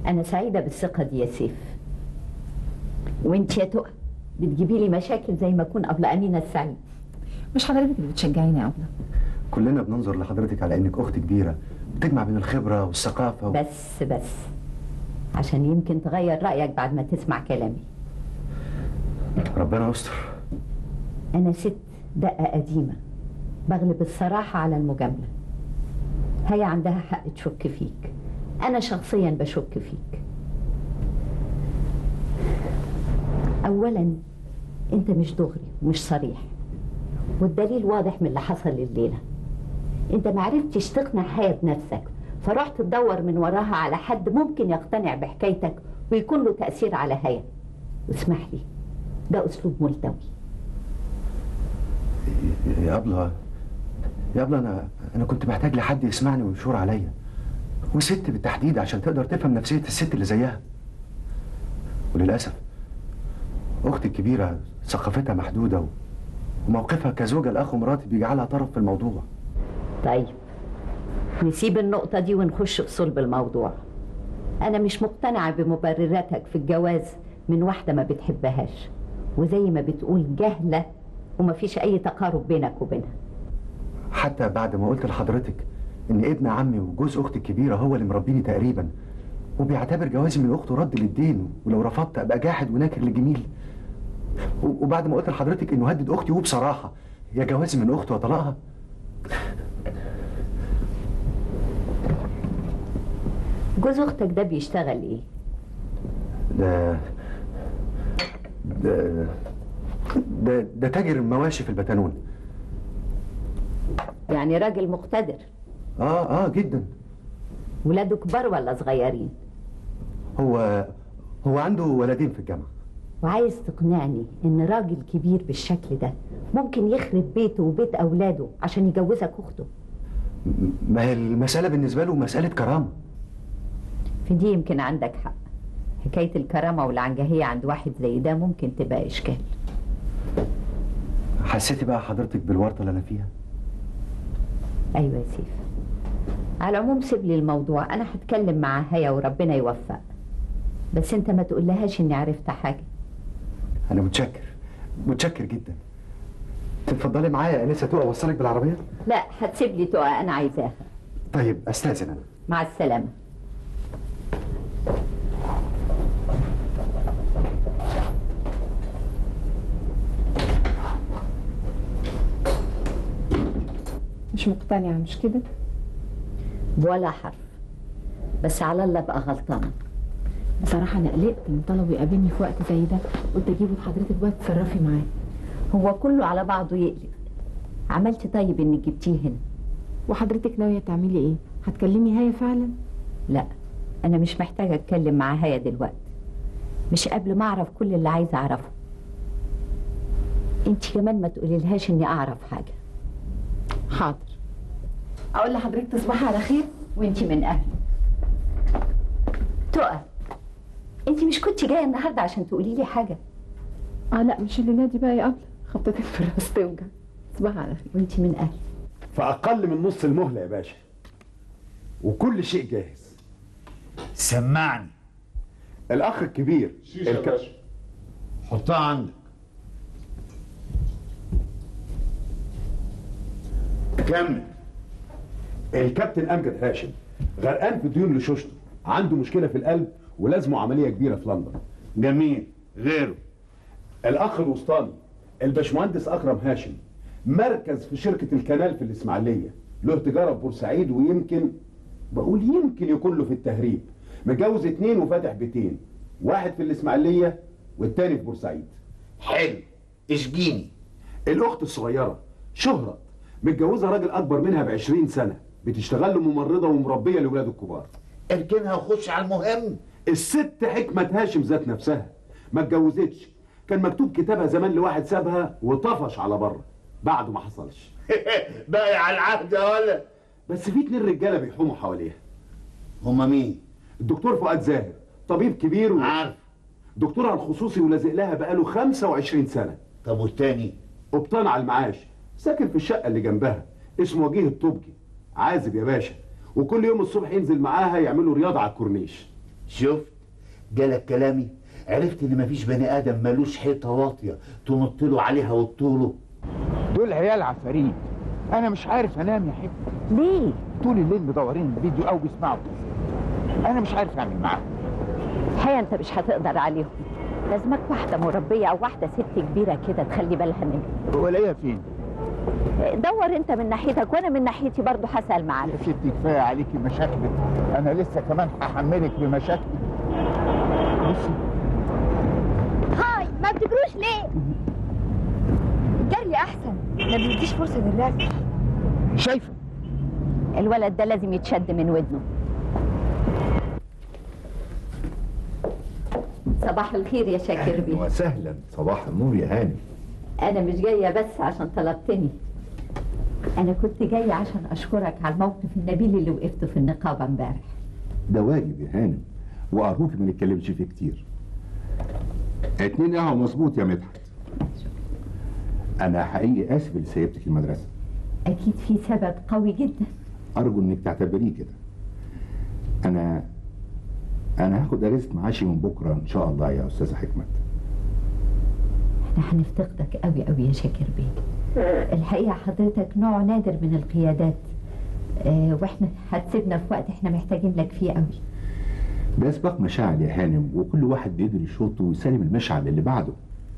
انا سعيده بالثقه دي يا سيف. وانت يا تقى بتجيبي لي مشاكل زي ما اكون ابله امينه السعيد. مش حضرتك اللي بتشجعيني يا ابله؟ كلنا بننظر لحضرتك على انك اخت كبيره بتجمع بين الخبره والثقافه بس عشان يمكن تغير رايك بعد ما تسمع كلامي. ربنا يستر. انا ست دقه قديمه، بغلب الصراحه على المجامله. هي عندها حق تشك فيك، انا شخصيا بشك فيك. اولا انت مش دغري ومش صريح، والدليل واضح من اللي حصل الليله. انت معرفتش تقنع حياة بنفسك، فرحت تدور من وراها على حد ممكن يقتنع بحكايتك ويكون له تأثير على هيا. واسمح لي، ده اسلوب ملتوي. يا أبلة أنا كنت محتاج لحد يسمعني ويشور عليا، وست بالتحديد عشان تقدر تفهم نفسية الست اللي زيها. وللأسف أختي الكبيرة ثقافتها محدودة، وموقفها كزوجة لأخ ومراتي بيجعلها طرف في الموضوع. طيب نسيب النقطة دي ونخش في صلب الموضوع. أنا مش مقتنعة بمبرراتك في الجواز من واحدة ما بتحبهاش، وزي ما بتقول جهلة ومفيش أي تقارب بينك وبينها. حتى بعد ما قلت لحضرتك إن ابن عمي وجوز أختي الكبيرة هو اللي مربيني تقريبا، وبيعتبر جوازي من أخته رد للدين، ولو رفضت أبقى جاحد وناكر للجميل. وبعد ما قلت لحضرتك إنه هدد أختي، وبصراحة يا جوازي من أخته وطلاقها. جوز اختك ده بيشتغل ايه؟ ده تاجر مواشي في البتانون. يعني راجل مقتدر؟ جدا. ولاده كبار ولا صغيرين؟ هو عنده ولدين في الجامعة. وعايز تقنعني ان راجل كبير بالشكل ده ممكن يخرب بيته وبيت اولاده عشان يجوزك اخته؟ ما هي المسألة بالنسبة له مسألة كرامة. في دي يمكن عندك حق. حكاية الكرامة والعنجهية عند واحد زي ده ممكن تبقى إشكال. حسيتي بقى حضرتك بالورطة اللي أنا فيها؟ أيوة يا سيف. على العموم سيب لي الموضوع، أنا هتكلم مع هيا وربنا يوفق. بس أنت ما تقولهاش إني عرفت حاجة. أنا متشكر جدا. تتفضلي معايا يا أنسة تقى أوصلك بالعربية؟ لا، هتسيب لي تقى، أنا عايزاها. طيب أستاذن أنا. مع السلامة. مش مقتنعة مش كده؟ ولا حرف. بس على الله بقى غلطانة. بصراحة أنا قلقت من طلبه يقابلني في وقت زي ده، قلت أجيبه لحضرتك بقى تتصرفي معاه. هو كله على بعضه يقلق. عملت طيب إنك جبتيه هنا. وحضرتك ناوية تعملي إيه؟ هتكلمي هيا فعلا؟ لا، أنا مش محتاجة أتكلم مع هيا دلوقتي، مش قبل ما أعرف كل اللي عايزة أعرفه. أنت كمان ما تقوليلهاش إني أعرف حاجة. حاضر. أقول لحضرتك تصبحي على خير. وأنت من أهلي. تقى، أنت مش كنت جاية النهاردة عشان تقولي لي حاجة؟ لا مش الليلة دي بقى يا قبل، خبطتك في الراس توجع. تصبحي على خير. وأنت من أهلي. في أقل من نص المهلة يا باشا، وكل شيء جاهز. سمعني. الأخ الكبير شيشة يا باشا. حطها عندك. كمل. الكابتن أمجد هاشم غرقان في ديون لشوشته، عنده مشكلة في القلب ولازمه عملية كبيرة في لندن. جميل. غيره؟ الأخ الوسطاني الباشمهندس أكرم هاشم مركز في شركة الكنال في الإسماعيلية، له تجارة في بورسعيد، ويمكن يكون له في التهريب. متجوز 2 وفاتح بيتين، واحد في الإسماعيلية والتاني في بورسعيد. حلو. اشجيني. الأخت الصغيرة شهرة متجوزة راجل أكبر منها ب20 سنة، بتشتغل له ممرضة ومربية لولاده الكبار. اركنها وخش على المهم. الست حكمة هاشم ذات نفسها ما اتجوزتش، كان مكتوب كتابها زمان لواحد سابها وطفش على بره بعد ما حصلش. باقي على العهد يا ولا. بس في 2 رجاله بيحوموا حواليها. هما مين؟ الدكتور فؤاد زاهر طبيب كبير عارف. دكتورها الخصوصي ولازق لها بقاله 25 سنه. طب والتاني؟ قبطان على المعاش، ساكن في الشقه اللي جنبها، اسمه وجيه الطبجي، عازب يا باشا، وكل يوم الصبح ينزل معاها يعملوا رياضه على الكورنيش. شفت جالك كلامي؟ عرفت ان مفيش بني ادم ملوش حيطه واطيه تنط له عليها وتطوله. دول عيال عفاريت، انا مش عارف انام يا حبيبي. ليه؟ طول الليل مدورين الفيديو او بيسمعوا، انا مش عارف اعمل معاهم. الحقيقه انت مش هتقدر عليهم، لازمك واحده مربيه او واحده ست كبيره كده تخلي بالها منك. ولاقيها فين؟ دور انت من ناحيتك وانا من ناحيتي برضه هسال معاك. يا ستي كفايه عليكي مشاكلك، انا لسه كمان هحملك بمشاكلي. بصي هاي، ما بتجروش ليه؟ الجري احسن، ما بيديش فرصه للرسم. شايفه الولد ده لازم يتشد من ودنه. صباح الخير يا شاكر بيه. وسهلا، صباح النور يا هاني. انا مش جايه بس عشان طلبتني، انا كنت جايه عشان اشكرك على الموقف النبيل اللي وقفته في النقابه امبارح. ده واجب يا هانم، وارجوك ما نتكلمش فيه كتير. 2 قهوه مظبوط يا مدحت. انا حقيقي اسف اللي سيبتك المدرسه. اكيد في سبب قوي جدا. ارجو انك تعتبريه كده. انا هاخد اجازه معاشي من بكره ان شاء الله يا استاذه حكمت. احنا هنفتقدك قوي قوي يا شاكر بيه. الحقيقه حضرتك نوع نادر من القيادات، واحنا هتسيبنا في وقت احنا محتاجين لك فيه قوي. ده سباق مشاعل يا هانم، وكل واحد بيجري شوطه ويسلم المشعل اللي بعده.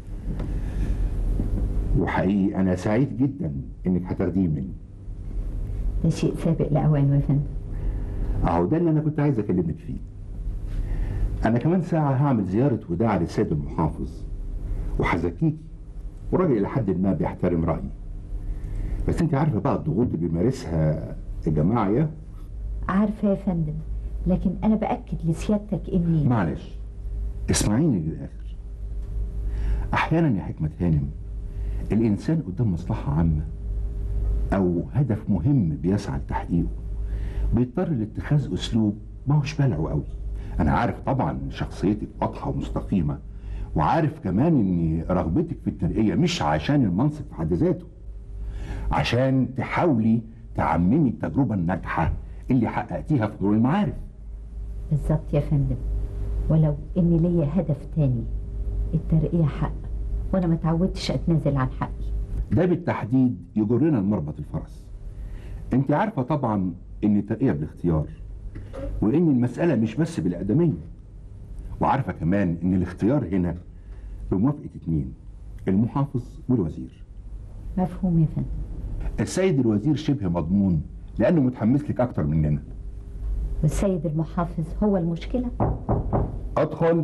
وحقيقي انا سعيد جدا انك هتاخديه مني. ده شيء سابق لاوانه يا فندم. اهو ده اللي انا كنت عايز اكلمك فيه. انا كمان ساعه هعمل زياره وداع للسيد المحافظ، وهزكيكي، وراجل الى حد ما بيحترم رايي. بس انت عارفه بقى الضغوط اللي بيمارسها الجماعه. عارفه يا فندم، لكن انا باكد لسيادتك اني معلش اسمعيني للاخر. احيانا يا حكمه هانم الانسان قدام مصلحه عامه او هدف مهم بيسعى لتحقيقه بيضطر لاتخاذ اسلوب ما هوش بلعه قوي. انا عارف طبعا ان شخصيتك واضحه ومستقيمه، وعارف كمان ان رغبتك في الترقيه مش عشان المنصب في حد ذاته، عشان تحاولي تعممي التجربه الناجحه اللي حققتيها في دور المعارف. بالظبط يا فندم، ولو ان ليا هدف تاني، الترقيه حق، وانا ما تعودتش اتنازل عن حقي. ده بالتحديد يجرنا لمربط الفرس. انت عارفه طبعا ان الترقيه بالاختيار، وان المساله مش بس بالاقدميه، وعارفه كمان ان الاختيار هنا بموافقه 2، المحافظ والوزير. مفهوم يا فندم. السيد الوزير شبه مضمون لانه متحمس لك اكتر مننا. والسيد المحافظ هو المشكله؟ ادخل.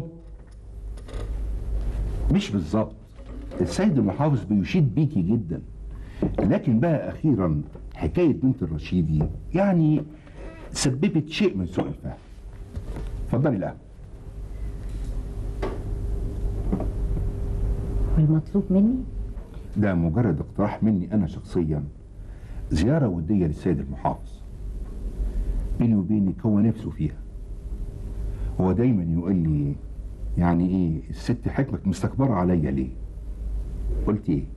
مش بالظبط، السيد المحافظ بيشيد بيكي جدا، لكن بقى اخيرا حكايه بنت الرشيدي يعني سببت شيء من سوء الفهم. اتفضلي القهوه. والمطلوب مني؟ ده مجرد اقتراح مني انا شخصيا، زياره وديه للسيد المحافظ. بيني وبينك هو نفسه فيها. هو دايما يقول لي يعني ايه الست حكمة مستكبره عليا ليه؟ قلت ايه؟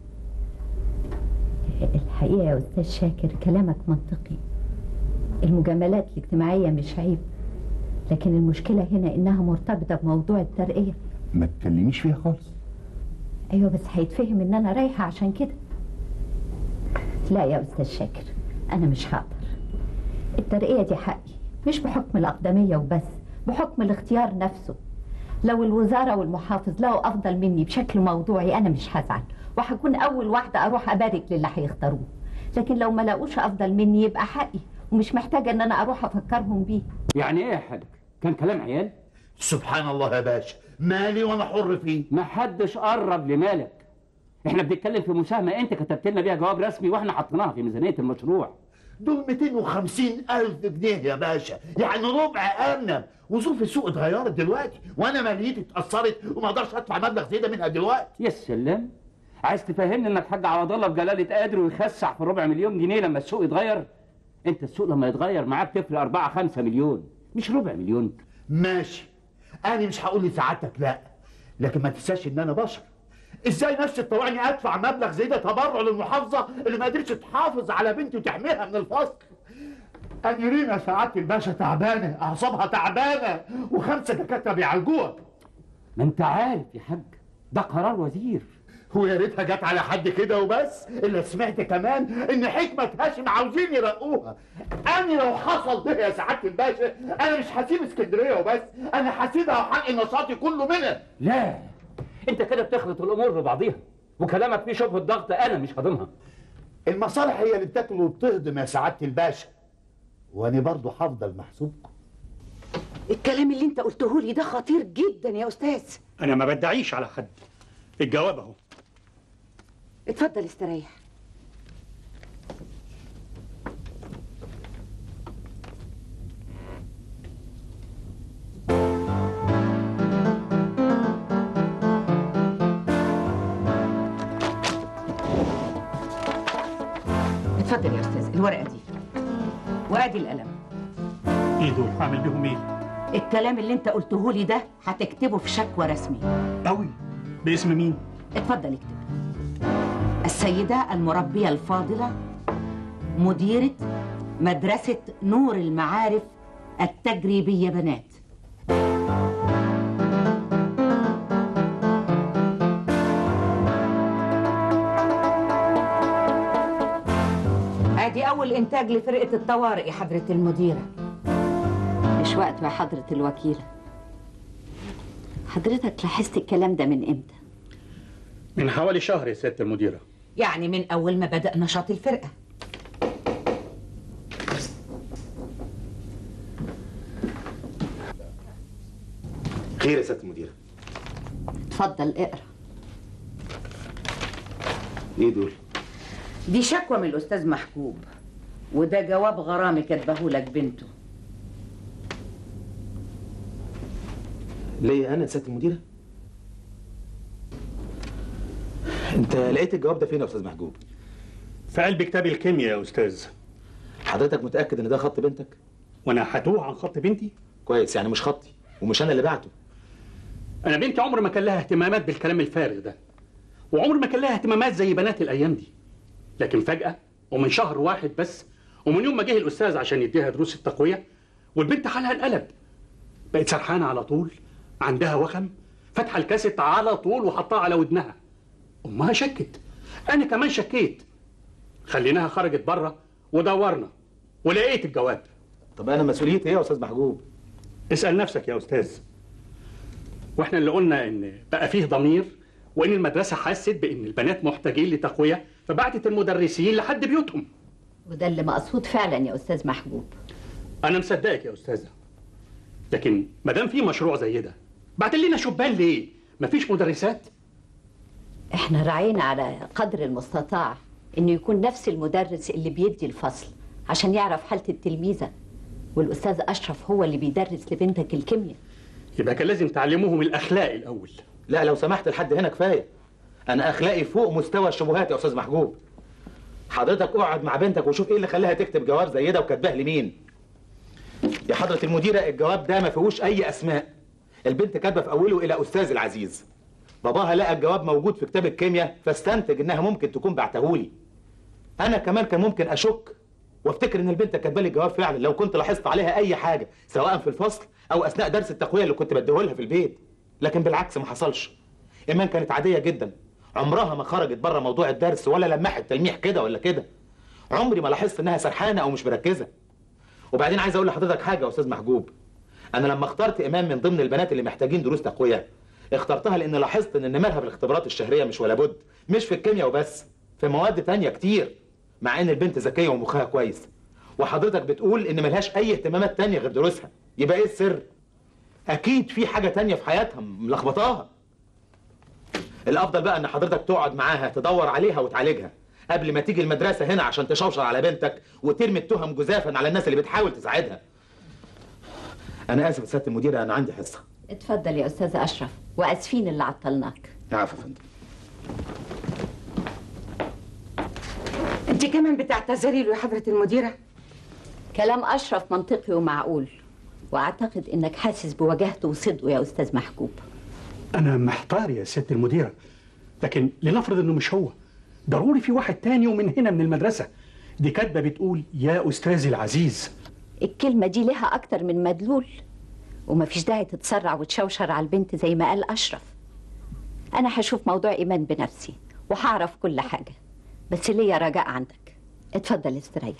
الحقيقه يا استاذ شاكر كلامك منطقي، المجاملات الاجتماعيه مش عيب، لكن المشكله هنا انها مرتبطه بموضوع الترقيه. ما تكلميش فيها خالص. ايوه بس هيتفهم ان انا رايحه عشان كده. لا يا استاذ شاكر، انا مش هقدر. الترقيه دي حقي، مش بحكم الاقدميه وبس، بحكم الاختيار نفسه. لو الوزاره والمحافظ لقوا افضل مني بشكل موضوعي انا مش هزعل، وهكون اول واحده اروح ابارك للي هيختاروه. لكن لو ما لاقوش افضل مني يبقى حقي، ومش محتاجه ان انا اروح افكرهم بيه. يعني ايه يا حاج؟ كان كلام عيال؟ سبحان الله يا باشا، مالي وانا حر فيه. ما حدش قرب لمالك. احنا بنتكلم في مساهمه انت كتبت لنا بيها جواب رسمي واحنا حطيناها في ميزانيه المشروع. دول 250,000 جنيه يا باشا، يعني ربع ارنب، وظروف السوق اتغيرت دلوقتي، وانا ماليتي اتاثرت وما اقدرش ادفع مبلغ زي ده منها دلوقتي. يا سلام، عايز تفهمني انك الحاج عوض الله بجلاله قادر ويخسع في ربع مليون جنيه لما السوق يتغير؟ انت السوق لما يتغير معاك تفرق 4-5 مليون، مش ربع مليون. ماشي، انا مش هقول لسعادتك لا، لكن ما تنساش ان انا بشر. ازاي نفسي تطوعني ادفع مبلغ زي ده تبرع للمحافظه اللي ما قدرتش تحافظ على بنتي وتحميها من الفصل؟ أنيرينا سعادة الباشا تعبانة، أعصابها تعبانة، و5 دكاترة بيعالجوها. ما انت عارف يا حاج، ده قرار وزير. ويا ريتها جت على حد كده وبس، إلا سمعت كمان إن حكمة هاشم عاوزين يرقوها. أنا لو حصل ده يا سعادة الباشا أنا مش هسيب اسكندرية وبس، أنا هسيبها وحق نشاطي كله منها. لا، انت كده بتخلط الامور ببعضيها، وكلامك فيه شبهه ضغط انا مش هضمها. المصالح هي اللي بتاكل وبتهضم يا سعادة الباشا، وأنا برضه هفضل محسوبكم. الكلام اللي انت قلته لي ده خطير جدا يا استاذ. انا ما بدعيش على حد، الجواب اهو. اتفضل استريح. اتفضل يا استاذ، الورقه دي وادي القلم. ايه دول؟ هعمل بيهم ايه؟ الكلام اللي انت قلته لي ده هتكتبه في شكوى رسمي. قوي. باسم مين؟ اتفضل اكتب. السيدة المربية الفاضلة مديرة مدرسة نور المعارف التجريبية بنات. ادي اول انتاج لفرقة الطوارئ يا حضرة المديرة. مش وقت يا حضرة الوكيلة. حضرتك لاحظت الكلام ده من امتى؟ من حوالي شهر يا سيادة المديرة. يعني من أول ما بدأ نشاط الفرقة. خير يا سيادة المديرة. اتفضل اقرا. ايه دول؟ دي شكوى من الأستاذ محجوب، وده جواب غرامي كاتبه لك بنته. ليه انا يا سيادة المديرة؟ انت لقيت الجواب ده فين يا استاذ محجوب؟ في قلب كتاب الكيمياء يا استاذ. حضرتك متأكد ان ده خط بنتك؟ وانا هتوه عن خط بنتي؟ كويس، يعني مش خطي ومش انا اللي بعته. انا بنتي عمر ما كان لها اهتمامات بالكلام الفارغ ده، وعمر ما كان لها اهتمامات زي بنات الايام دي. لكن فجأة ومن شهر واحد بس، ومن يوم ما جه الاستاذ عشان يديها دروس التقوية، والبنت حالها انقلب. بقت سرحانة على طول، عندها وخم، فاتحة الكاسيت على طول وحطها على ودنها. امها شكت، انا كمان شكيت. خليناها خرجت بره ودورنا ولقيت الجواب. طب انا مسؤوليتي ايه يا استاذ محجوب؟ اسأل نفسك يا استاذ. واحنا اللي قلنا ان بقى فيه ضمير، وان المدرسة حست بان البنات محتاجين لتقوية، فبعتت المدرسين لحد بيوتهم. وده اللي مقصود فعلا يا استاذ محجوب. انا مصدقك يا استاذة، لكن ما دام في مشروع زي ده، بعت لنا شبان ليه؟ مفيش مدرسات؟ احنا راعينا على قدر المستطاع انه يكون نفس المدرس اللي بيدي الفصل عشان يعرف حالة التلميذة، والاستاذ اشرف هو اللي بيدرس لبنتك الكيمياء. يبقى كان لازم تعلموهم الاخلاق الاول. لا لو سمحت لحد هنا كفايه. انا اخلاقي فوق مستوى الشبهات يا استاذ محجوب. حضرتك اقعد مع بنتك وشوف ايه اللي خلاها تكتب جواب زي ده وكاتباه لمين. يا حضرة المديرة الجواب ده ما فيهوش اي اسماء. البنت كاتبه في اوله الى استاذ العزيز. باباها لقى الجواب موجود في كتاب الكيمياء فاستنتج انها ممكن تكون بعتهولي. انا كمان كان ممكن اشك وافتكر ان البنت كاتبه لي الجواب فعلا لو كنت لاحظت عليها اي حاجه سواء في الفصل او اثناء درس التقويه اللي كنت بديهولها في البيت. لكن بالعكس ما حصلش. ايمان كانت عاديه جدا، عمرها ما خرجت بره موضوع الدرس ولا لمحت تلميح كده ولا كده. عمري ما لاحظت انها سرحانه او مش مركزه. وبعدين عايز اقول لحضرتك حاجه يا استاذ محجوب. انا لما اخترت ايمان من ضمن البنات اللي محتاجين دروس تقويه، اخترتها لان لاحظت ان نمرها في الاختبارات الشهريه مش ولا بد، مش في الكيمياء وبس، في مواد تانية كتير، مع ان البنت ذكيه ومخها كويس. وحضرتك بتقول ان ملهاش اي اهتمامات تانية غير دروسها، يبقى ايه السر؟ اكيد في حاجه تانية في حياتها ملخبطاها. الافضل بقى ان حضرتك تقعد معاها تدور عليها وتعالجها قبل ما تيجي المدرسه هنا عشان تشوشر على بنتك وترمي التهم جزافا على الناس اللي بتحاول تساعدها. انا اسف يا سياده المديره، انا عندي حصه. اتفضل يا استاذ اشرف، واسفين اللي عطلناك. عفوا يا فندم. انت كمان بتعتذري له يا حضرة المديرة؟ كلام اشرف منطقي ومعقول، واعتقد انك حاسس بوجاهته وصدقه يا استاذ محجوب. انا محتار يا سياده المديره، لكن لنفرض انه مش هو، ضروري في واحد تاني ومن هنا من المدرسه. دي كاتبه بتقول يا استاذي العزيز. الكلمة دي لها أكتر من مدلول، ومفيش داعي تتسرع وتشوشر على البنت زي ما قال أشرف. أنا هشوف موضوع إيمان بنفسي وهعرف كل حاجة، بس ليا رجاء عندك. اتفضل استريح.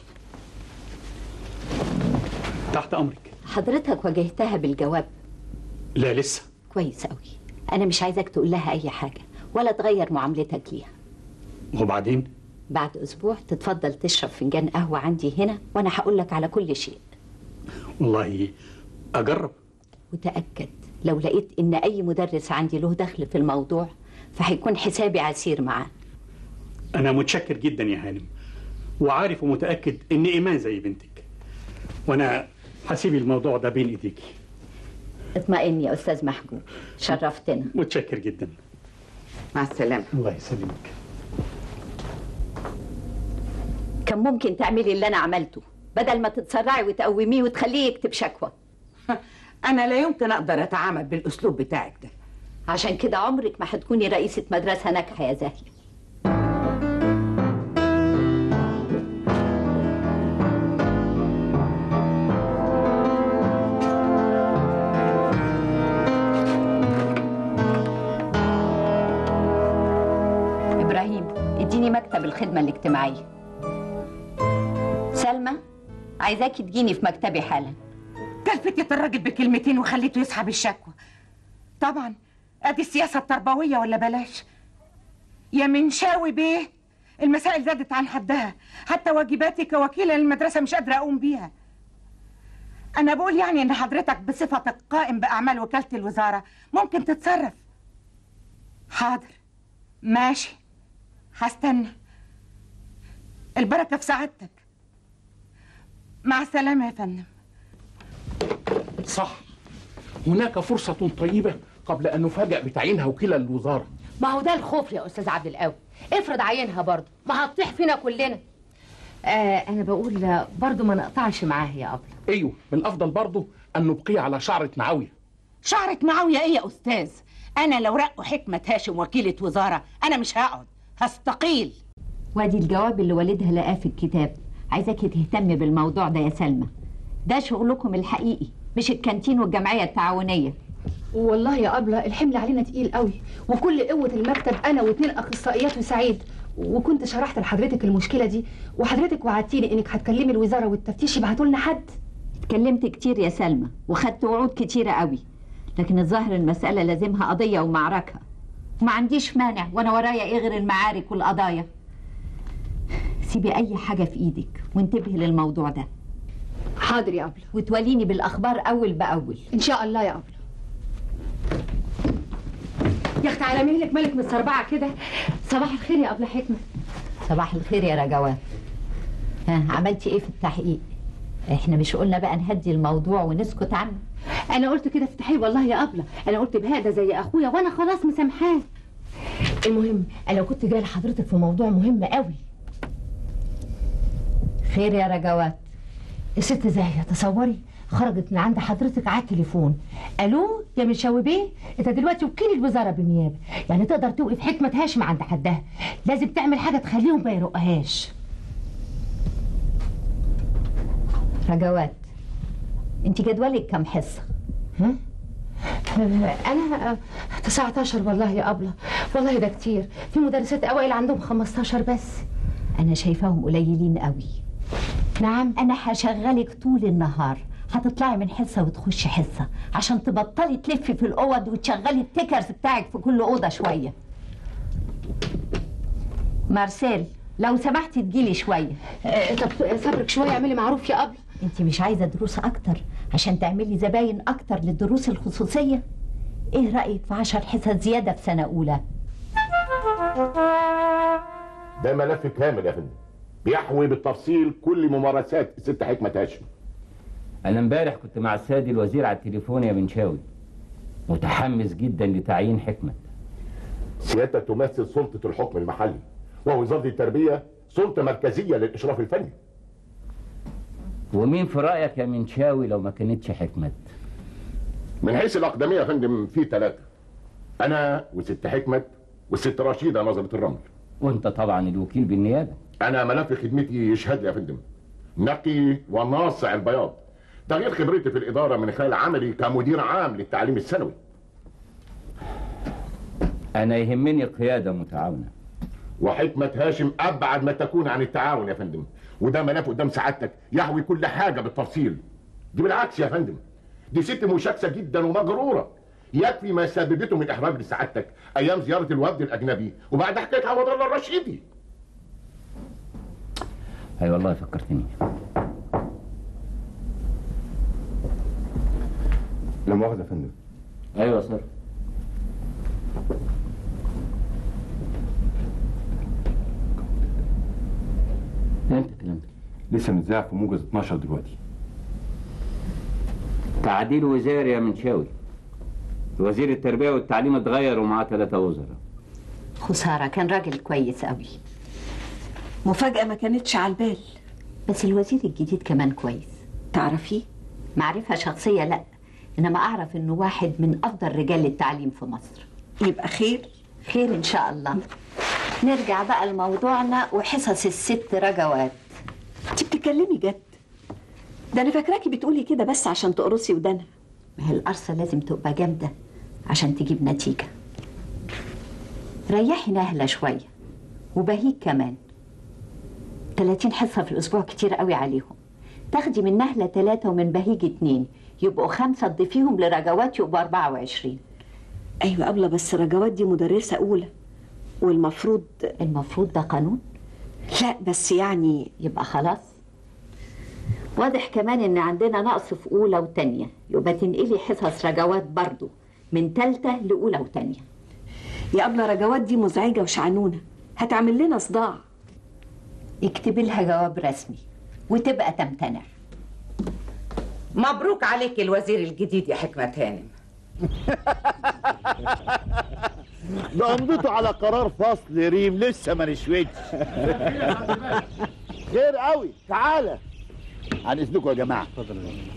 تحت امرك. حضرتك واجهتها بالجواب؟ لا لسه. كويس قوي. أنا مش عايزك تقول لها أي حاجة ولا تغير معاملتك ليها. وبعدين؟ بعد أسبوع تتفضل تشرب فنجان قهوة عندي هنا، وأنا هقول لك على كل شيء. والله أجرب. وتأكد لو لقيت إن أي مدرس عندي له دخل في الموضوع فهيكون حسابي عسير معاه. أنا متشكر جدا يا هانم، وعارف ومتأكد إن إيمان زي بنتك، وأنا هسيب الموضوع ده بين إيديكي. اطمئن يا أستاذ محجوب، شرفتنا. متشكر جدا. مع السلامة. الله يسلمك. كان ممكن تعملي اللي أنا عملته بدل ما تتسرعي وتقوميه وتخليه يكتب شكوى. أنا لا يمكن أقدر أتعامل بالأسلوب بتاعك ده. عشان كده عمرك ما هتكوني رئيسة مدرسة ناجحة يا زاهية. إبراهيم، اديني مكتب الخدمة الاجتماعية. سلمى، عايزاكي تجيني في مكتبي حالا. كلفتي الراجل بكلمتين وخليته يسحب الشكوى. طبعا ادي السياسة التربوية ولا بلاش. يا منشاوي بيه، المسائل زادت عن حدها، حتى واجباتي كوكيلة للمدرسة مش قادرة أقوم بيها. أنا بقول يعني إن حضرتك بصفتك قائم بأعمال وكالة الوزارة ممكن تتصرف. حاضر، ماشي، هستنى. البركة في سعادتك. مع السلامة يا فندم. صح، هناك فرصة طيبة قبل أن نفاجأ بتعيينها وكيلة للوزارة. ما هو ده الخوف يا أستاذ عبد القوي. افرض عينها برضه، ما هتطيح فينا كلنا. أنا بقول برضه ما نقطعش معاه يا أبلة. أيوه، من الأفضل برضه أن نبقي على شعرة معاوية. شعرة معاوية إيه يا أستاذ؟ أنا لو رقوا حكمة هاشم وكيلة وزارة أنا مش هقعد، هستقيل. وادي الجواب اللي والدها لقاه في الكتاب. عايزاكي تهتمي بالموضوع ده يا سلمى، ده شغلكم الحقيقي مش الكانتين والجمعية التعاونية. والله يا أبلة الحمل علينا تقيل قوي، وكل قوة المكتب أنا و2 أخصائيات وسعيد. وكنت شرحت لحضرتك المشكلة دي، وحضرتك وعدتيني إنك هتكلمي الوزارة والتفتيش يبعتوا لنا حد. اتكلمت كتير يا سلمى وخدت وعود كتيرة قوي، لكن الظاهر المسألة لازمها قضية ومعركة، وما عنديش مانع وانا ورايا ايه غير المعارك والقضايا. سيبي اي حاجة في ايدك وانتبهي للموضوع ده. حاضر يا أبلة. وتوليني بالاخبار اول باول ان شاء الله يا أبلة. يا اختي على مهلك مالك متسربعة كده. صباح الخير يا أبلة حكمة. صباح الخير يا رجوات. ها، عملتي ايه في التحقيق؟ احنا مش قلنا بقى نهدي الموضوع ونسكت عنه؟ انا قلت كده في التحقيق والله يا أبلة، انا قلت بهذا زي اخويا وانا خلاص مسامحاه. المهم انا كنت جايه لحضرتك في موضوع مهم قوي. خير يا رجوات؟ الست زاهية تصوري خرجت من عند حضرتك على التليفون. الو يا منشاوي بيه، انت دلوقتي وكيل الوزاره بالنيابه، يعني تقدر توقف حكمه هاشم عند حدها. لازم تعمل حاجه تخليهم ما يرقهاش. رجوات، انت جدولك كام حصه؟ ها؟ انا 19 والله يا أبلة. والله ده كتير، في مدرسات اوائل عندهم 15 بس. انا شايفاهم قليلين قوي. نعم، انا هشغلك طول النهار، هتطلعي من حصه وتخشي حصه عشان تبطلي تلفي في الاوض وتشغلي التكرز بتاعك في كل اوضه شويه. مارسيل، لو سمحتي تجيلي شويه. طب صبرك شويه، اعملي معروف يا أبلة. انت مش عايزه دروس اكتر عشان تعملي زباين اكتر للدروس الخصوصيه؟ ايه رايك في 10 حصص زياده في سنه اولى؟ ده ملف كامل يا فندم، بيحوي بالتفصيل كل ممارسات الست حكمة هاشم. أنا امبارح كنت مع السيد الوزير على التليفون يا منشاوي، متحمس جدا لتعيين حكمة. سيادتك تمثل سلطة الحكم المحلي، ووزارة التربية سلطة مركزية للإشراف الفني. ومين في رأيك يا منشاوي لو ما كانتش حكمة؟ من حيث الأقدمية يا فندم في 3، أنا وست حكمة والست رشيدة نظرة الرمل. وأنت طبعا الوكيل بالنيابة. أنا ملف خدمتي يشهد لي يا فندم، نقي وناصع البياض، ده غير خبرتي في الاداره من خلال عملي كمدير عام للتعليم الثانوي. انا يهمني قياده متعاونه. وحكمه هاشم ابعد ما تكون عن التعاون يا فندم، وده ملف قدام سعادتك يحوي كل حاجه بالتفصيل. دي بالعكس يا فندم، دي ست مشاكسه جدا ومغروره، يكفي ما سببته من احراج لسعادتك ايام زياره الوفد الاجنبي وبعد حكايه عوض الله الرشيدي. اي والله فكرتني. لا مؤاخذه يا فندم. ايوه صار. امتى الكلام ده؟ لسه متذاع في موجز 12 دلوقتي. تعديل وزاري يا منشاوي. وزير التربيه والتعليم اتغير ومعاه 3 وزراء. خساره، كان راجل كويس قوي. مفاجاه ما كانتش على البال. بس الوزير الجديد كمان كويس. تعرفيه؟ معرفه شخصيه لا، انما اعرف انه واحد من افضل رجال التعليم في مصر. يبقى خير. خير ان شاء الله. نرجع بقى لموضوعنا وحصص الست رجوات. انت بتتكلمي جد؟ ده انا فاكراكي بتقولي كده بس عشان تقرصي ودانها. ما هي القرصه لازم تبقى جامده عشان تجيب نتيجه. ريحي نهله شويه وبهيج كمان. 30 حصه في الاسبوع كتير قوي عليهم. تاخدي من نهله 3 ومن بهيج 2، يبقوا 5 تضيفيهم لرجوات يبقوا 24. ايوه أبلة، بس رجوات دي مدرسه اولى والمفروض ده قانون؟ لا بس يعني يبقى خلاص. واضح كمان ان عندنا نقص في اولى وتانية، يبقى تنقلي حصص رجوات برضو من تالتة لاولى وتانية. يا أبلة رجوات دي مزعجه وشعنونه، هتعمل لنا صداع. اكتبي لها جواب رسمي وتبقى تمتنع. مبروك عليك الوزير الجديد يا حكمة هانم. ده امضيته على قرار فصل ريم لسه ما نشوتش. خير قوي، تعالى. عن اذنكم يا جماعه. اتفضل.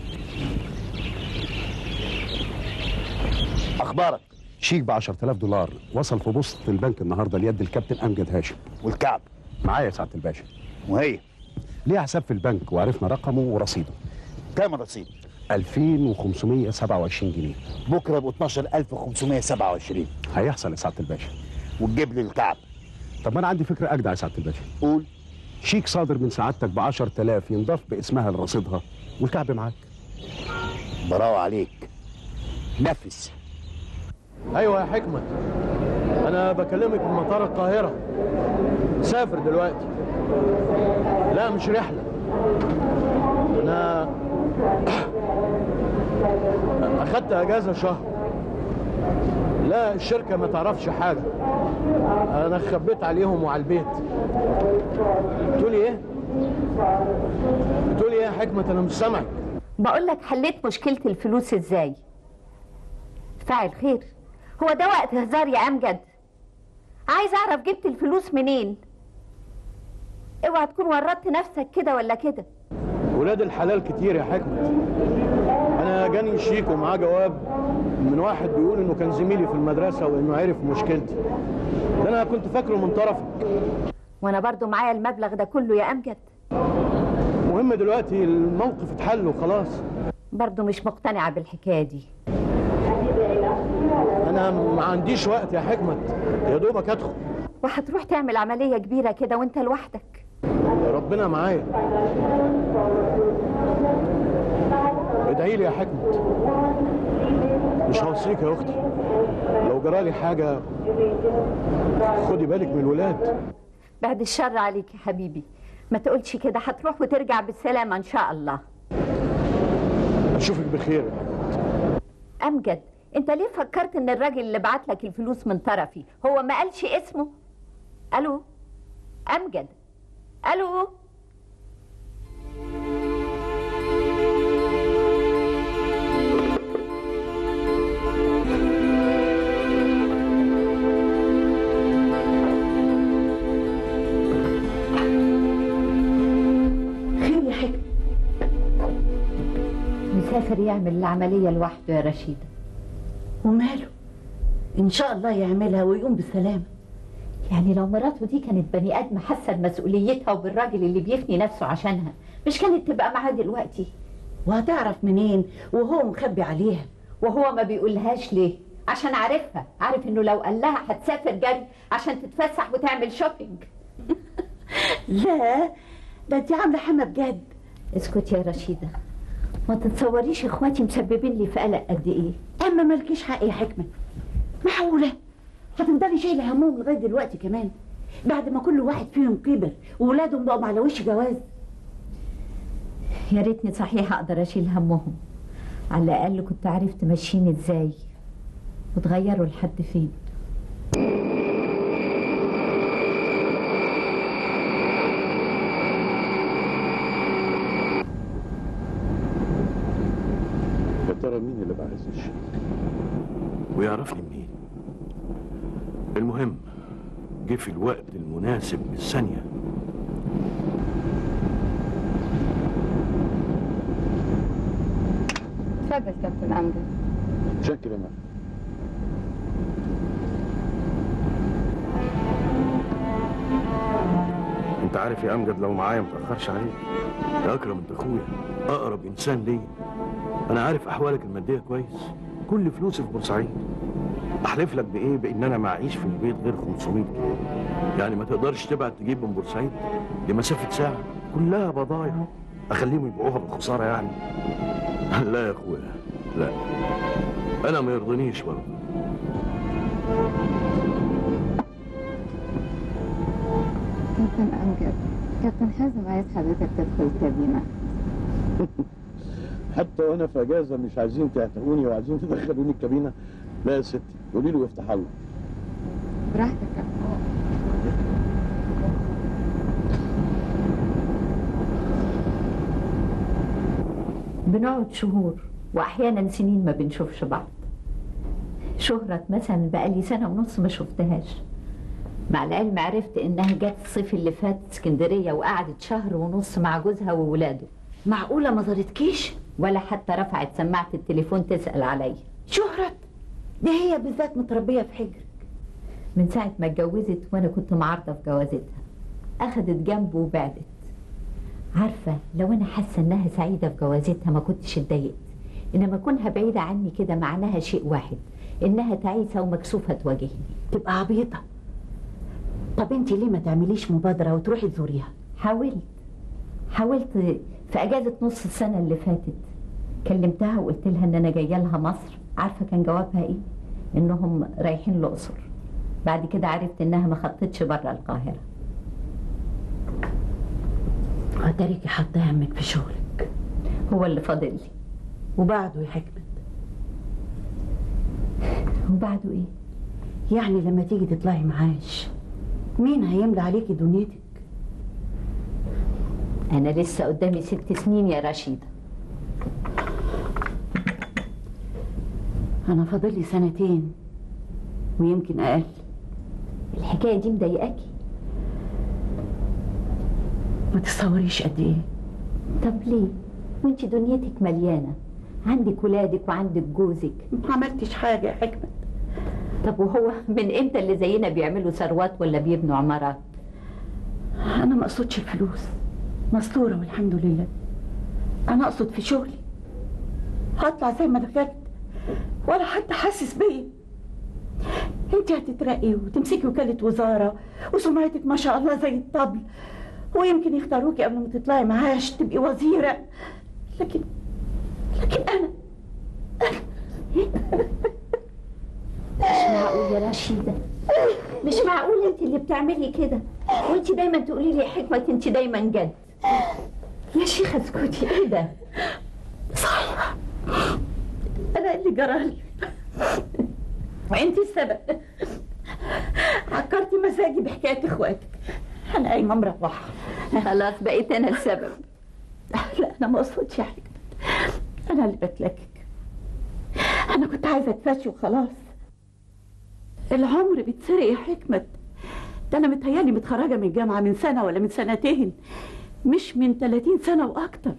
اخبارك؟ شيك ب 10000 دولار وصل في بوسطة البنك النهارده ليد الكابتن امجد هاشم. والكعب؟ معايا يا سعاده الباشا. وهي؟ ليه حساب في البنك وعرفنا رقمه ورصيده. كام الرصيد؟ 2527 جنيه. بكره يبقوا 12527. هيحصل يا سعاده الباشا. وتجيب لي الكعب. طب ما انا عندي فكره اجدع يا سعاده الباشا. قول. شيك صادر من سعادتك ب 10000 ينضاف باسمها لرصيدها والكعب معاك. براو عليك. نفس. ايوه يا حكمة، انا بكلمك من مطار القاهرة. سافر دلوقتي. لا مش رحلة، انا اخدت اجازة شهر. لا الشركة ما تعرفش حاجة، انا خبيت عليهم وعلى البيت. بتقولي ايه؟ بتقولي ايه يا حكمة؟ انا مش سامعك. بقول لك حليت مشكلة الفلوس ازاي؟ فاعل خير، هو ده وقت هزار يا امجد؟ عايز اعرف جبت الفلوس منين؟ اوعى تكون ورطت نفسك كده ولا كده. ولاد الحلال كتير يا حكمة. انا جاني شيك ومعاه جواب من واحد بيقول انه كان زميلي في المدرسة وانه عرف مشكلتي. ده انا كنت فاكره من طرفك. وانا برضو معايا المبلغ ده كله يا امجد. المهم دلوقتي الموقف اتحل وخلاص. برضو مش مقتنعة بالحكاية دي. انا ما عنديش وقت يا حكمة، يا دوبك ادخل. وهتروح تعمل عملية كبيرة كده وانت لوحدك. ربنا معايا. ادعي لي يا حكمة. مش هوصيك يا اختي، لو جرالي حاجة خدي بالك من الولاد. بعد الشر عليك يا حبيبي، ما تقولش كده. هتروح وترجع بالسلامة ان شاء الله. اشوفك بخير. امجد، انت ليه فكرت ان الراجل اللي بعت لك الفلوس من طرفي هو ما قالش اسمه؟ الو امجد، الو. خير يا حكمة؟ مسافر يعمل العملية لوحده يا رشيدة. وماله؟ ان شاء الله يعملها ويقوم بالسلامة. يعني لو مراته دي كانت بني ادم حاسه بمسؤوليتها وبالراجل اللي بيفني نفسه عشانها، مش كانت تبقى معاه دلوقتي؟ وهتعرف منين وهو مخبي عليها؟ وهو ما بيقولهاش ليه؟ عشان عارفها، عارف انه لو قال لها هتسافر جري عشان تتفسح وتعمل شوبينج. لا ده انت عامله حما بجد. اسكتي يا رشيده، ما تتصوريش اخواتي مسببين لي في قلق قد ايه. اما مالكيش حق يا حكمه، معقوله هتفضلي شايله همهم لغايه دلوقتي كمان بعد ما كل واحد فيهم كبر وولادهم بقوا على وش جواز؟ يا ريتني صحيح اقدر اشيل همهم، على الاقل كنت عرفت ماشيين ازاي وتغيروا لحد فين. يا ترى مين اللي بعز الشيء ويعرفني منين؟ المهم جه في الوقت المناسب من الثانيه. اتفضل كابتن امجد. شكرا يا معلم. انت عارف يا امجد لو معايا متاخرش عليك. يا اكرم انت اخويا، اقرب انسان ليا. انا عارف احوالك الماديه كويس، كل فلوسي في بورسعيد. احلف لك بايه؟ بان انا معيش في البيت غير 500 جنيه. يعني ما تقدرش تبعت تجيب من بورسعيد، دي مسافه ساعه، كلها بضايع. اخليهم يبيعوها بالخساره يعني؟ لا يا اخويا لا، انا ما يرضنيش برضه. كابتن امجد، كابتن حازم عايز حضرتك تدخل الكابينه. حتى وانا في اجازه مش عايزين تعتقوني وعايزين تدخلوني الكابينه؟ لا يا ستي، قولي له يفتح الله. براحتك يا كابتن. بنقعد شهور واحيانا سنين ما بنشوفش بعض. شهرة مثلا بقالي سنة ونص ما شفتهاش، مع العلم عرفت انها جت الصيف اللي فات اسكندرية وقعدت شهر ونص مع جوزها وولاده. معقولة ما زارتكيش؟ ولا حتى رفعت سماعة التليفون تسأل عليا. شهرة دي هي بالذات متربية في حجرك. من ساعة ما اتجوزت وانا كنت معارضة في جوازتها، اخدت جنبه وبعدت. عارفة لو انا حاسة انها سعيدة في جوازتها ما كنتش اتضايقت، انما كونها بعيدة عني كده معناها شيء واحد، انها تعيسة ومكسوفة تواجهني. تبقى عبيطة. طب انت ليه ما تعمليش مبادرة وتروحي تزوريها؟ حاولت في اجازة نص السنة اللي فاتت، كلمتها وقلت لها ان انا جاية لها مصر. عارفة كان جوابها ايه؟ انهم رايحين الاقصر. بعد كده عرفت انها ما خطتش بره القاهرة. اتاريكي حاطه همك في شغلك. هو اللي فاضل لي. وبعده يا حكمت؟ وبعده ايه؟ يعني لما تيجي تطلعي معاش مين هيملى عليكي دنيتك؟ انا لسه قدامي 6 سنين يا رشيدة. انا فاضل لي 2 سنين ويمكن اقل. الحكاية دي مضايقاكي؟ ما تتصوريش قد ايه. طب ليه؟ وانت دنيتك مليانة، عندك ولادك وعندك جوزك. ما عملتش حاجة يا حكمت. طب وهو من امتى اللي زينا بيعملوا ثروات ولا بيبنوا عمارات؟ انا ما اقصدش الفلوس، مستورة والحمد لله. انا اقصد في شغلي هطلع زي ما دخلت ولا حد حاسس بيا. انت هتترقي وتمسكي وكالة وزارة وسمعتك ما شاء الله زي الطبل، ويمكن يختاروكي قبل ما تطلعي معاش تبقي وزيرة. لكن انا مش معقول يا رشيدة، مش معقول انت اللي بتعملي كده. وانت دايما تقولي لي يا حكمة انت دايما جد. يا شيخة اسكتي. ايه ده؟ صحيح انا اللي جرالي وانت السبب. عكرتي مزاجي بحكاية اخواتك. انا قايمة مروحة. خلاص بقيت انا السبب. لا انا ما اقصدش يا حكمة، انا اللي بتلكك. انا كنت عايزة اتفشي وخلاص. العمر بيتسرق يا حكمة. ده انا متهيالي متخرجة من الجامعة من 1 ولا من 2 مش من 30 سنة واكتر.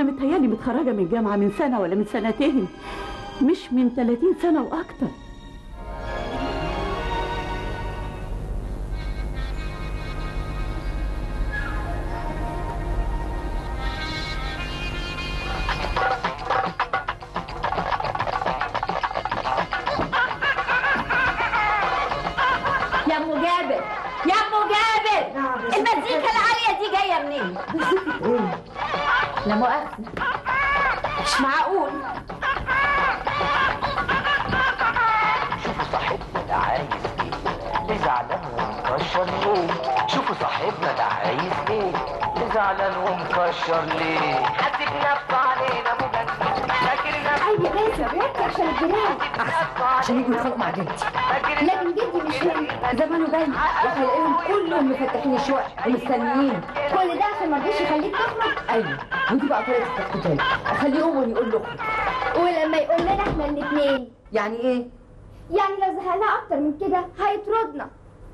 انا متهيالي متخرجه من الجامعه من سنه ولا من سنتين، مش من 30 سنه واكتر. يا ام جابر، يا ام جابر، المزيكا العاليه دي جايه منين؟ لا مؤاخذه، مش معقول. شوفوا صاحبنا ده عايز ايه، ليه زعلان ومكشر ليه؟ شوفوا صاحبنا ده عايز ايه، ليه زعلان ومكشر ليه؟ حاسب نفسه علينا مجنن، فاكر نفسه عيب يا باسم ركز عشان الجيران، عشان يجوا يتخانقوا مع جدتي. لكن جدي مش هنا، زمانه جاي وهلاقيهم كلهم مفتحين الشقق ومستنيين. كل ده عشان ما رضيش يخليك تخرج. ايوه، ودي بقى طريقه التخطيطات، اخليه هو اللي يقول له ولما يقول لنا احنا الاثنين يعني ايه؟ يعني لو زهقناه اكتر من كده هيطردنا.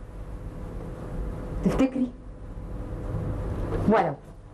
تفتكري؟ ولو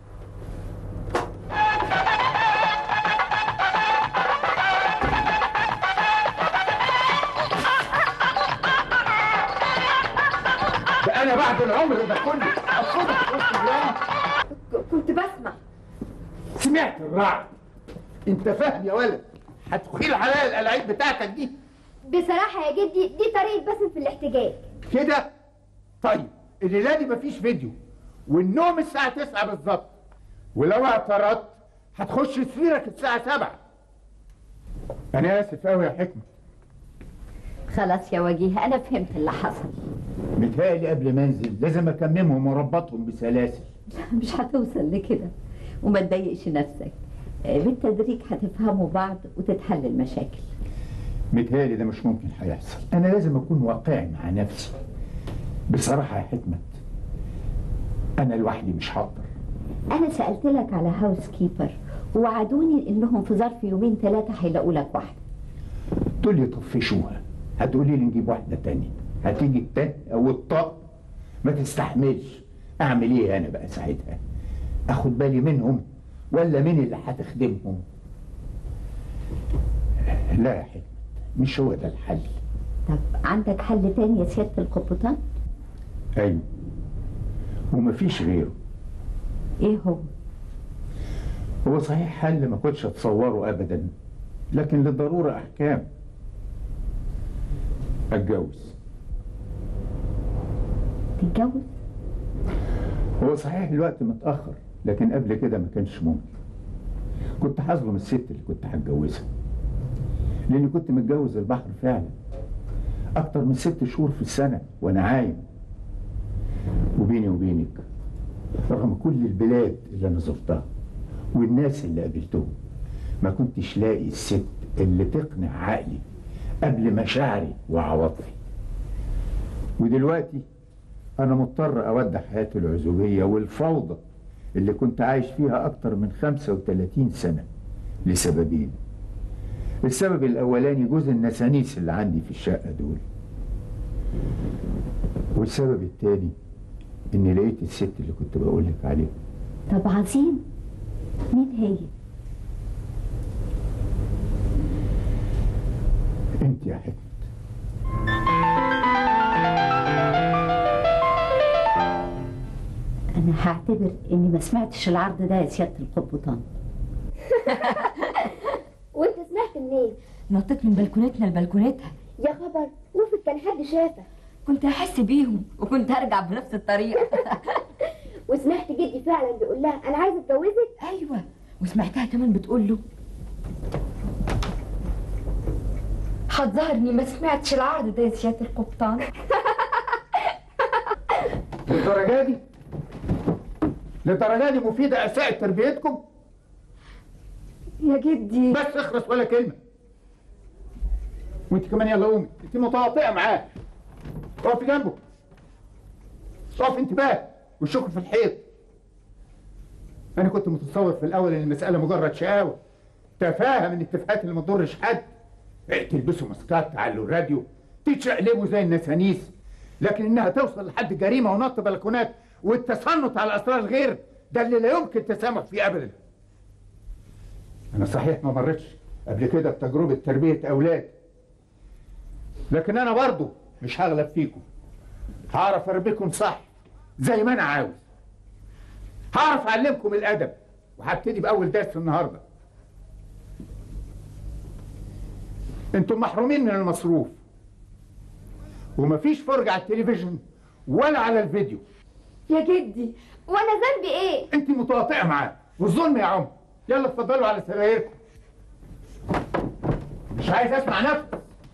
ده انا بعد العمر ده كله اصدق في وسط الجيران. كنت بسمع. سمعت الرعد؟ انت فاهم يا ولد؟ هتخيل عليا الالعاب بتاعتك دي بصراحه يا جدي دي طريقه باسم في الاحتجاج كده؟ طيب الليله دي مفيش فيديو والنوم الساعه 9 بالظبط، ولو اعترضت هتخش سريرك الساعه 7. انا اسف قوي يا حكمه. خلاص يا وجيه، انا فهمت اللي حصل. متهيألي قبل ما انزل لازم اكممهم واربطهم بسلاسل. مش هتوصل لكده، وما تضايقش نفسك، بالتدريج هتفهموا بعض وتتحل المشاكل. متهيألي ده مش ممكن هيحصل، انا لازم اكون واقعي مع نفسي. بصراحه يا حكمه انا لوحدي مش هقدر. انا سألت لك على هاوس كيبر ووعدوني انهم في ظرف يومين 3 هيلاقوا لك واحده. تقول لي طفشوها، هتقولي لي نجيب واحده تانية، هتيجي التانية او الطاق ما تستحملش. اعمل ايه انا بقى ساعتها؟ اخد بالي منهم ولا مين اللي هتخدمهم؟ لا يا حكمة، مش هو ده الحل. طب عندك حل تاني يا سيادة القبطان؟ ايوه، ومفيش غيره. ايه هو؟ هو صحيح حل ما كنتش اتصوره ابدا، لكن للضرورة احكام. اتجوز. تتجوز؟ هو صحيح الوقت متأخر، لكن قبل كده ما كانش ممكن. كنت هظلم الست اللي كنت هتجوزها، لاني كنت متجوز البحر فعلا اكتر من 6 شهور في السنة وانا عايم. وبيني وبينك رغم كل البلاد اللي انا زرتها والناس اللي قابلتهم ما كنتش لاقي الست اللي تقنع عقلي قبل مشاعري وعواطفي. ودلوقتي انا مضطر اودع حياتي العزوبية والفوضى اللي كنت عايش فيها اكتر من 35 سنة لسببين. السبب الاولاني جوز النسانيس اللي عندي في الشقة دول، والسبب التاني اني لقيت الست اللي كنت بقولك عليها. طب عظيم، مين هي؟ انت يا حكمة. انا هعتبر اني ما سمعتش العرض ده يا سيادة القبطان. وانت سمعت منين؟ نطيت من بلكونتنا لبلكونتها. يا خبر، وفي كان حد شافك؟ كنت هحس بيهم وكنت هرجع بنفس الطريقه. وسمعت جدي فعلا بيقول لها انا عايزه اتجوزك؟ ايوه، وسمعتها كمان بتقول له هتظهر اني ما سمعتش العرض ده يا سياده القبطان. للدرجة دي مفيدة اساءة تربيتكم؟ يا جدي بس اخرس ولا كلمة. وانت كمان يلا قومي، انت متواطئة معاه. اقفي جنبه، اقفي انتباه وشكر في الحيط. انا كنت متصور في الاول ان المسألة مجرد شقاوة، تفاهة من التفاهات اللي ما تضرش حد. تلبسوا ماسكات، تعلوا الراديو، تتشقلبوا زي النسانيس، لكن انها توصل لحد جريمة ونط بلكونات والتصنت على اسرار الغير، ده اللي لا يمكن تسامح فيه ابدا. أنا صحيح ما مرتش قبل كده بتجربة تربية أولاد، لكن أنا برضو مش هغلب فيكم. هعرف أربيكم صح زي ما أنا عاوز. هعرف أعلمكم الأدب، وهبتدي بأول درس النهارده. أنتم محرومين من المصروف، ومفيش فرجة على التلفزيون ولا على الفيديو. يا جدي وانا ذنبي ايه؟ أنت متواطئة معاه والظلم يا عم. يلا اتفضلوا على سرايركم. مش عايز أسمع نفس.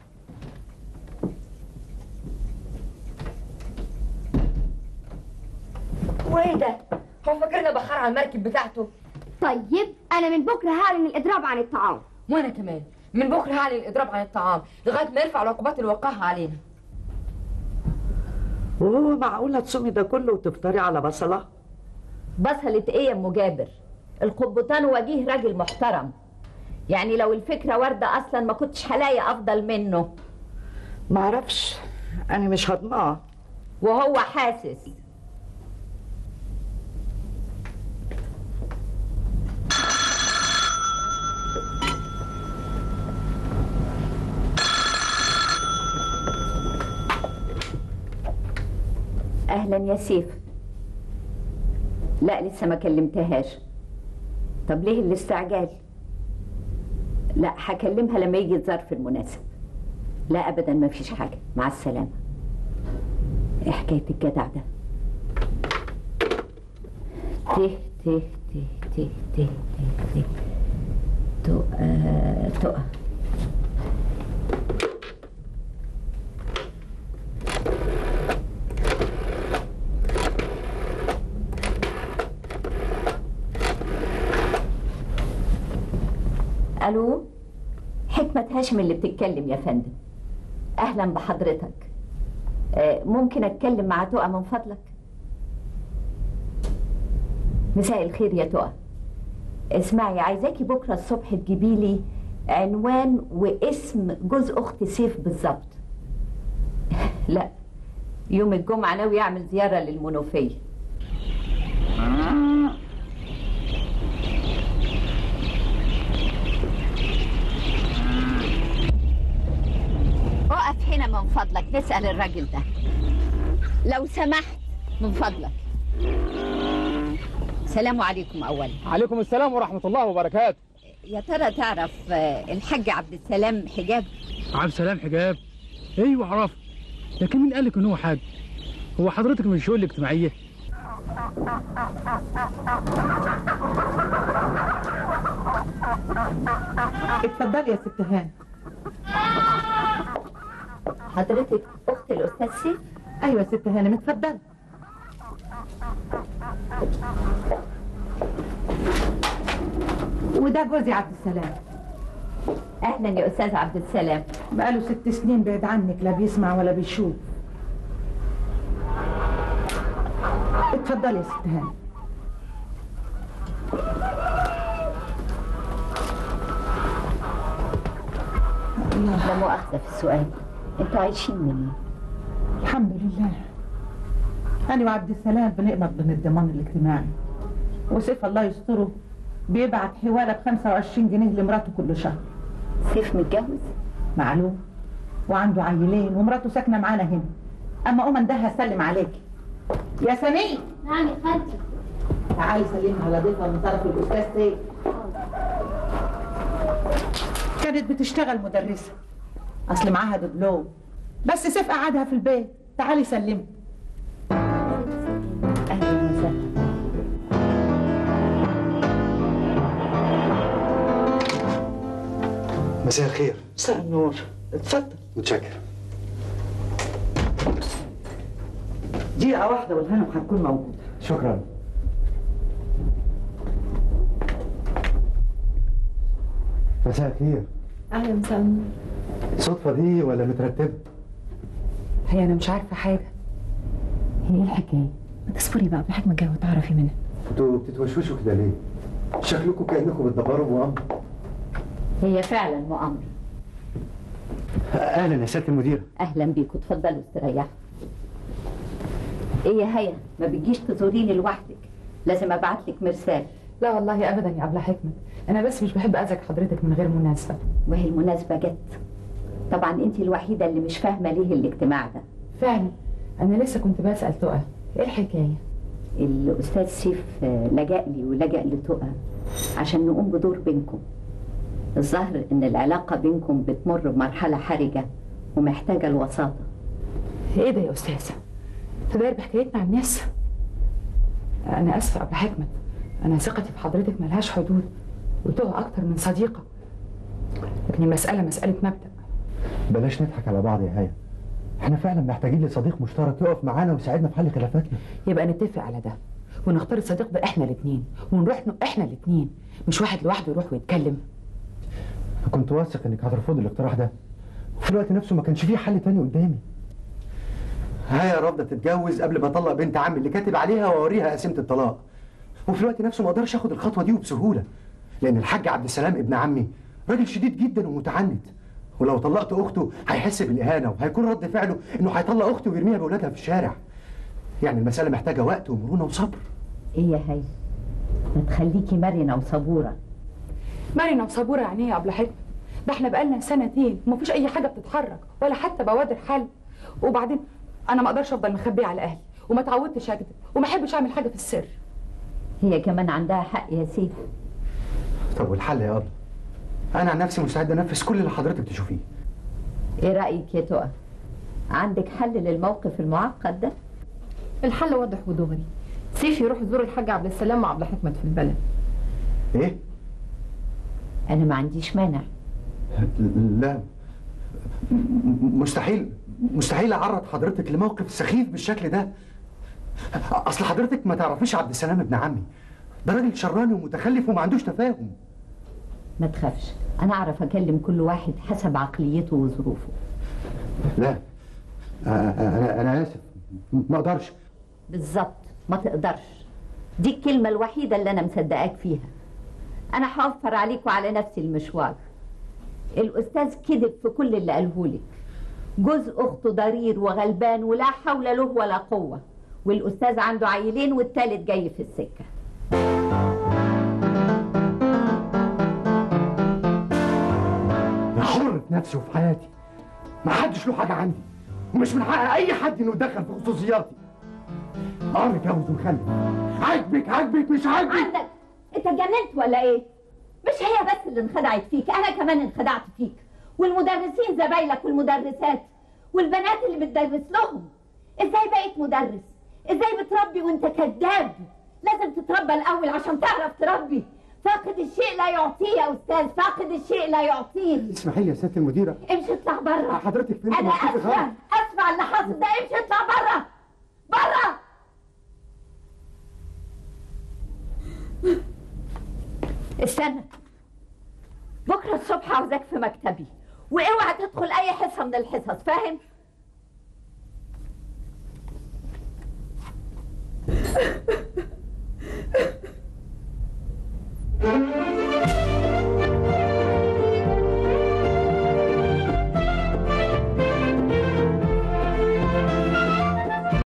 وايه ده؟ هو فاكرنا بخار على المركب بتاعته؟ طيب انا من بكره هعلن الاضراب عن الطعام. وانا كمان من بكره هعلن الاضراب عن الطعام لغايه ما يرفع العقوبات اللي وقعها علينا. وهو معقولة تصومي ده كله وتفطري على بصلة؟ بصلة ايه يا ام جابر؟ القبطان وجيه راجل محترم، يعني لو الفكرة واردة اصلا ما كنتش هلاقي افضل منه. معرفش، انا مش هضماه. وهو حاسس. اهلا يا سيف. لا لسه ما كلمتهاش. طب ليه الاستعجال؟ لا هكلمها لما يجي الظرف المناسب. لا ابدا ما فيش حاجه، مع السلامه. ايه حكايه الجدع ده؟ ته ته ته ته ته ته تقى تقى. الو، حكمة هاشم اللي بتتكلم يا فندم. اهلا بحضرتك. ممكن اتكلم مع تقى من فضلك؟ مساء الخير يا تقى. اسمعي، عايزاكي بكره الصبح تجيبي لي عنوان واسم جوز اخت سيف بالظبط. لا يوم الجمعه ناوي يعمل زياره للمنوفيه. اقف هنا من فضلك، نسأل الراجل ده لو سمحت من فضلك. السلام عليكم. أولا عليكم السلام ورحمة الله وبركاته. يا ترى تعرف الحاج عبد السلام حجاب؟ عبد السلام حجاب؟ ايوه اعرفه، لكن مين قال لك ان هو حاج؟ هو حضرتك من الشؤون الاجتماعية؟ اتفضلي يا ست هاني. حضرتك اخت الاستاذ سيف؟ ايوه يا ست هانم اتفضلي. وده جوزي عبد السلام. اهلا يا استاذ عبد السلام. بقاله 6 سنين بعيد عنك، لا بيسمع ولا بيشوف. اتفضلي يا ست هانم. لا مؤاخذة في السؤال، انتوا عايشين منين؟ الحمد لله. أنا وعبد السلام بنقبض من الضمان الاجتماعي، وسيف الله يستره بيبعت حوالة ب25 جنيه لمراته كل شهر. سيف متجوز؟ معلوم، وعنده عيلين ومراته ساكنة معانا هنا. أما قوم اندهها اسلم عليكي. يا سنية. نعم يا خالتي. تعالي سلمي على ضيفها من طرف الأستاذ سيف. كانت بتشتغل مدرسة، أصل معاها دبلوم، بس سيف قعدها في البيت. تعالي سلمي. أهلا وسهلا. مساء الخير. مساء النور، اتفضل. متشكر. دقيقة واحدة والهانم هتكون موجودة. شكرا. مساء الخير. اهلا وسهلا. صدفة دي ولا مترتبة؟ هي أنا مش عارفة حاجة. هي ايه الحكايه؟ ما تصبري بقى، بحكمة جاية وتعرفي منها. انتوا بتتوشوشوا كده ليه؟ شكلكم كأنكم بتدبروا مؤامرة. هي فعلا مؤامرة. أهلا يا سيادة المديرة. أهلا بيكم، اتفضلوا استريحوا. إيه يا هيا، ما بتجيش تزوريني لوحدك، لازم أبعت لك مرسال. لا والله ابدا يا ابله حكمت، انا بس مش بحب ازعج حضرتك من غير مناسبه. وهي المناسبه جت. طبعا انت الوحيده اللي مش فاهمه ليه الاجتماع ده. فعلا انا لسه كنت بسال تقى ايه الحكايه. الاستاذ سيف لجأ لي ولجأ لتقى عشان نقوم بدور بينكم. الظاهر ان العلاقه بينكم بتمر بمرحله حرجه ومحتاجه الوساطه. ايه ده يا استاذه؟ تداير بحكايتنا عن الناس؟ انا اسفه يا ابله حكمت، انا ثقتي في حضرتك ملهاش حدود وتقى اكتر من صديقه، لكن المساله مساله مبدأ. بلاش نضحك على بعض يا هيا، احنا فعلا محتاجين لصديق مشترك يقف معانا ويساعدنا في حل خلافاتنا. يبقى نتفق على ده ونختار الصديق ده احنا الاثنين ونروح احنا الاثنين، مش واحد لوحده يروح ويتكلم. كنت واثق انك هترفضي الاقتراح ده، وفي الوقت نفسه ما كانش فيه حل تاني قدامي. هيا رافضه تتجوز قبل ما اطلق بنت عمي اللي كاتب عليها واوريها قسيمه الطلاق، وفي الوقت نفسه ما اقدرش اخد الخطوه دي وبسهوله، لان الحاج عبد السلام ابن عمي راجل شديد جدا ومتعنت، ولو طلقت اخته هيحس بالاهانه وهيكون رد فعله انه هيطلق اخته ويرميها باولادها في الشارع. يعني المساله محتاجه وقت ومرونه وصبر. ايه يا هي؟ ما تخليكي مرنه وصبوره. مرنه وصبوره يعني ايه يا ابله حكمت؟ ده احنا بقالنا سنتين ومفيش اي حاجه بتتحرك ولا حتى بوادر حل. وبعدين انا ما اقدرش افضل مخبيه على اهلي وما اتعودتش اكذب وما احبش اعمل حاجه في السر. هي كمان عندها حق يا سيف. طب والحل يا ابله؟ انا عن نفسي مستعد انفذ كل اللي حضرتك تشوفيه. ايه رايك يا تقى؟ عندك حل للموقف المعقد ده؟ الحل واضح ودغري. سيف يروح يزور الحاج عبد السلام مع عبد حكمت في البلد. ايه؟ انا ما عنديش مانع. لا مستحيل اعرض حضرتك لموقف سخيف بالشكل ده. اصل حضرتك ما تعرفيش عبد السلام ابن عمي، ده راجل شراني ومتخلف وما عندوش تفاهم. ما تخافش، انا اعرف اكلم كل واحد حسب عقليته وظروفه. لا انا اسف، ما اقدرش. بالظبط ما تقدرش، دي الكلمه الوحيده اللي انا مصدقاك فيها. انا هوفر عليك وعلى نفسي المشوار. الاستاذ كذب في كل اللي قالهولك. جوز اخته ضرير وغلبان ولا حول له ولا قوه، والاستاذ عنده عيلين والتالت جاي في السكه. انا حر في نفسي وفي حياتي، ما حدش له حاجه عندي، ومش من حق اي حد انه يتدخل في خصوصياتي. اتجوز ونخلف، عاجبك مش عاجبك. عندك انت اتجننت ولا ايه؟ مش هي بس اللي انخدعت فيك، انا كمان انخدعت فيك، والمدرسين زمايلك والمدرسات والبنات اللي بتدرس لهم. ازاي بقيت مدرس؟ ازاي بتربي وانت كذاب؟ لازم تتربى الاول عشان تعرف تربي. فاقد الشيء لا يعطيه يا استاذ، فاقد الشيء لا يعطيه. اسمحي لي يا سياده المديره. امشي اطلع بره. حضرتك فين؟ انا اسمع اللي حاصل ده. امشي اطلع بره بره. استنى، بكره الصبح عاوزاك في مكتبي، واوعى تدخل اي حصه من الحصص، فاهم؟